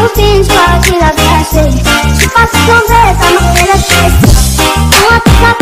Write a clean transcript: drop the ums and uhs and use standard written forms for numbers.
fim de partida, bem cheio. Te faço sombra, não queira esquecer. Uma